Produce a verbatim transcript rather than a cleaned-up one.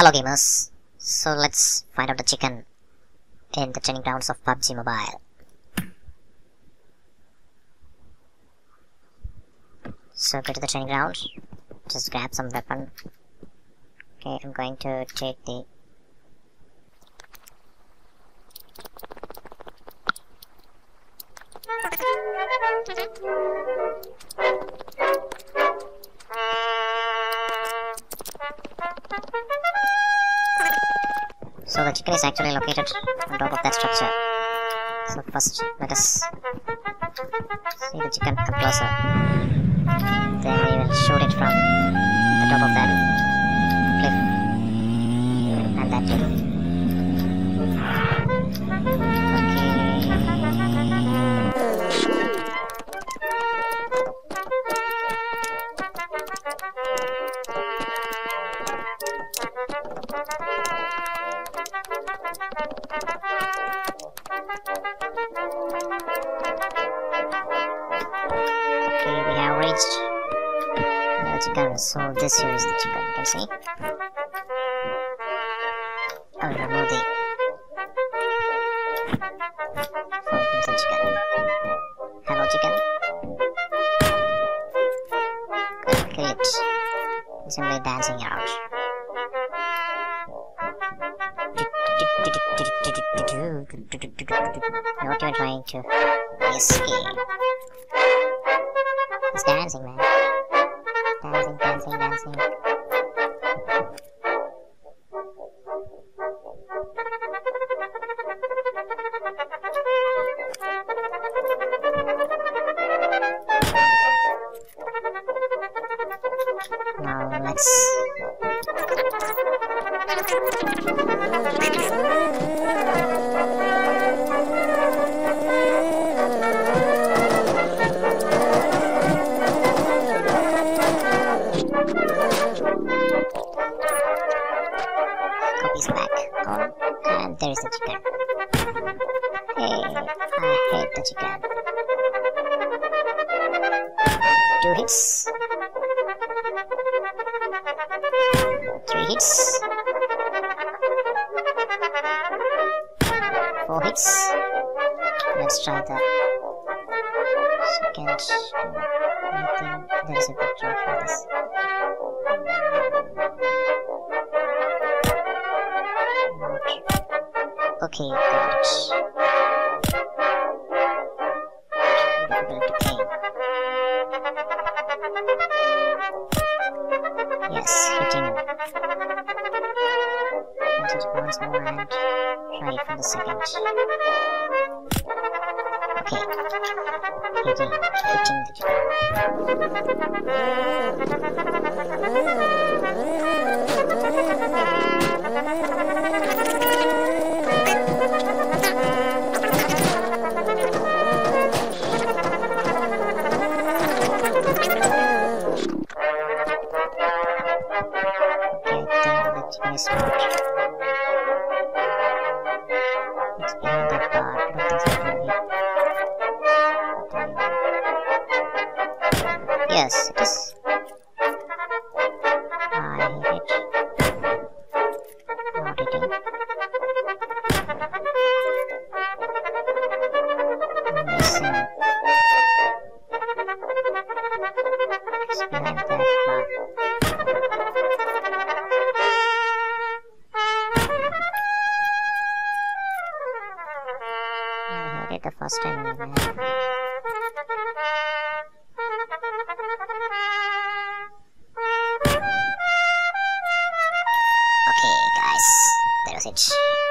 Hello gamers, so let's find out the chicken in the training grounds of P U B G Mobile. So go to the training ground, just grab some weapon. Okay, I'm going to take the So the chicken is actually located on top of that structure. So first let us see the chicken come closer. Then we will shoot it from the top of that cliff and that cliff. Okay, we have reached the chicken, so this here is the chicken, you can see. I'll remove the oh, here's the chicken. Hello chicken. Kill it. Simply dancing out. Not even trying to escape. It's dancing, man. Dancing, dancing, dancing. Now let's copies back on, and there is the chicken. Hey, I hate the chicken. Two hits. Three hits. Four hits. Let's try the second. I think there is a good job for this. Okay, got it. Difficult to aim. Yes, hitting. Let's hit it once more and try it for the second. Okay, hitting, hitting the It's behind that bar. I don't think so. Yes, it is. I hit it. Not hitting. Missing. It's behind that bar. I hit it the first time, man. Okay, guys, that was it.